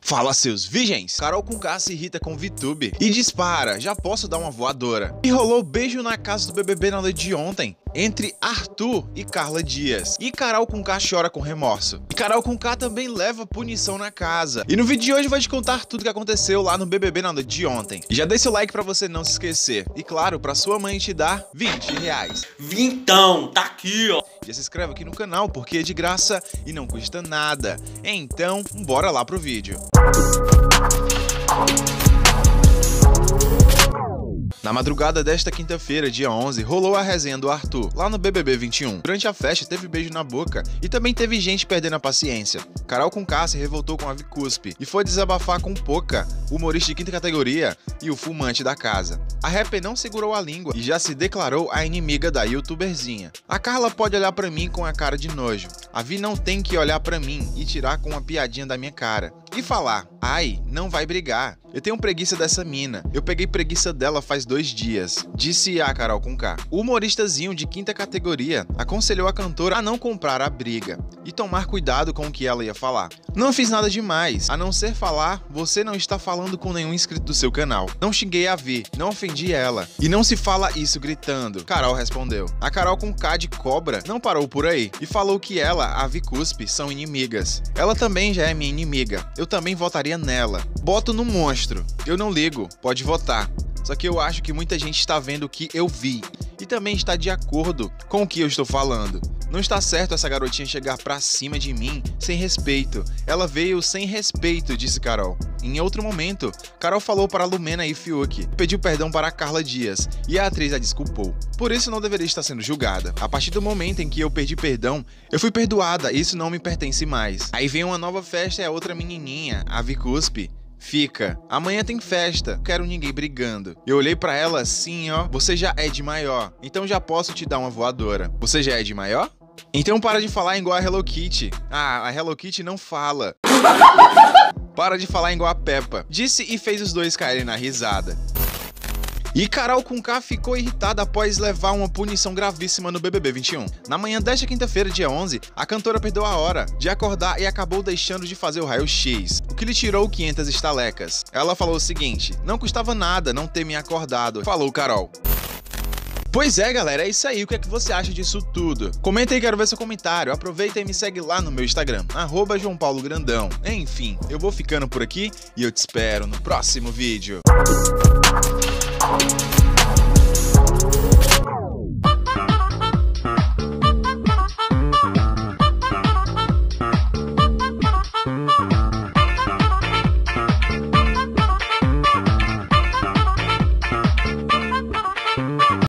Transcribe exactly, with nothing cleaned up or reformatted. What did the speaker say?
Fala, seus virgens! Carol Conká se irrita com VTube e dispara, já posso dar uma voadora. E rolou beijo na casa do B B B na noite de ontem, entre Arthur e Carla Dias. E Carol Conká chora com remorso. E Carol Conká também leva punição na casa. E no vídeo de hoje eu vou te contar tudo que aconteceu lá no B B B na noite de ontem. E já deixa o like pra você não se esquecer. E claro, pra sua mãe te dar vinte reais. Vintão, tá aqui, ó. Já se inscreve aqui no canal porque é de graça e não custa nada. Então, bora lá pro vídeo. Na madrugada desta quinta-feira, dia onze, rolou a resenha do Arthur, lá no B B B vinte e um. Durante a festa, teve beijo na boca e também teve gente perdendo a paciência. Carol Conká se revoltou com a Vicuspe e foi desabafar com Poca, humorista de quinta categoria e o fumante da casa. A rapper não segurou a língua e já se declarou a inimiga da youtuberzinha. A Carla pode olhar pra mim com a cara de nojo. A Vi não tem que olhar pra mim e tirar com uma piadinha da minha cara. E falar, ai, não vai brigar. Eu tenho preguiça dessa mina. Eu peguei preguiça dela faz dois dias, disse a Carol Conká. O humoristazinho de quinta categoria aconselhou a cantora a não comprar a briga e tomar cuidado com o que ela ia falar. Não fiz nada demais, a não ser falar, você não está falando com nenhum inscrito do seu canal. Não xinguei a Vi, não ofendi ela. E não se fala isso gritando, Carol respondeu. A Carol Conká de cobra não parou por aí e falou que ela, a Vicuspe, são inimigas. Ela também já é minha inimiga. Eu também votaria nela. Boto no monstro. Eu não ligo, pode votar. Só que eu acho que muita gente está vendo o que eu vi e também está de acordo com o que eu estou falando. Não está certo essa garotinha chegar pra cima de mim sem respeito. Ela veio sem respeito, disse Carol. Em outro momento, Carol falou para Lumena e Fiuk, pediu perdão para Carla Dias e a atriz a desculpou. Por isso não deveria estar sendo julgada. A partir do momento em que eu pedi perdão, eu fui perdoada e isso não me pertence mais. Aí vem uma nova festa e a outra menininha, a Vicuspe, fica, amanhã tem festa, não quero ninguém brigando. Eu olhei pra ela assim, ó, você já é de maior, então já posso te dar uma voadora. Você já é de maior? Então para de falar igual a Hello Kitty. Ah, a Hello Kitty não fala. Para de falar igual a Peppa, disse e fez os dois caírem na risada. E Carol Conká ficou irritada após levar uma punição gravíssima no B B B vinte e um. Na manhã desta quinta-feira, dia onze, a cantora perdeu a hora de acordar e acabou deixando de fazer o raio-x, o que lhe tirou quinhentas estalecas. Ela falou o seguinte, não custava nada não ter me acordado, falou Carol. Pois é, galera, é isso aí. O que é que você acha disso tudo? Comenta aí, quero ver seu comentário. Aproveita e me segue lá no meu Instagram, arroba João Paulo Grandão. Enfim, eu vou ficando por aqui e eu te espero no próximo vídeo.